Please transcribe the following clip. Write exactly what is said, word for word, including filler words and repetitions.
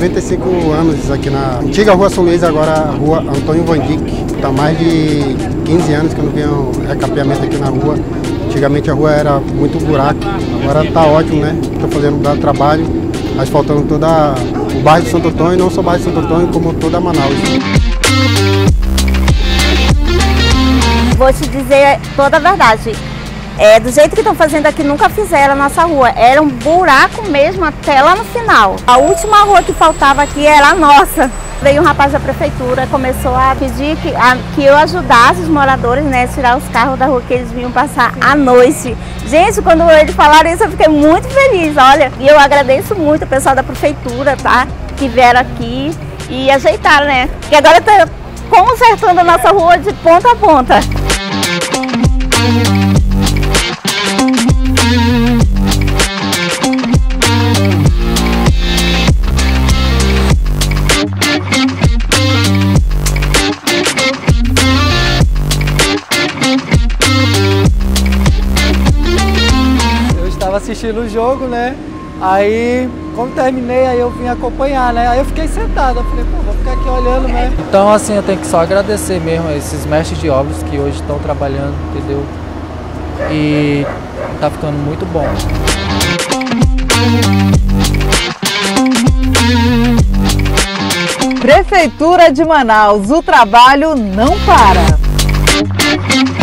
trinta e cinco anos aqui na antiga Rua São Luís, agora a Rua Antônio Van Dyck. Está mais de quinze anos que eu não venho um recapeamento aqui na rua. Antigamente a rua era muito buraco, agora está ótimo, né? Estou fazendo um belo trabalho, asfaltando toda o bairro de Santo Antônio, não só o bairro de Santo Antônio, como toda Manaus. Vou te dizer toda a verdade. É, do jeito que estão fazendo aqui, nunca fizeram a nossa rua. Era um buraco mesmo até lá no final. A última rua que faltava aqui era a nossa. Veio um rapaz da prefeitura, começou a pedir que, a, que eu ajudasse os moradores, né, a tirar os carros da rua que eles vinham passar à noite. Gente, quando eles falaram isso, eu fiquei muito feliz, olha. E eu agradeço muito o pessoal da prefeitura, tá, que vieram aqui e ajeitaram, né. Que agora tá consertando a nossa rua de ponta a ponta. Estava assistindo o jogo, né? Aí, como terminei, aí eu vim acompanhar, né? Aí eu fiquei sentado, eu falei, pô, vou ficar aqui olhando, né? Então, assim, eu tenho que só agradecer mesmo a esses mestres de obras que hoje estão trabalhando, entendeu? E tá ficando muito bom. Prefeitura de Manaus, o trabalho não para.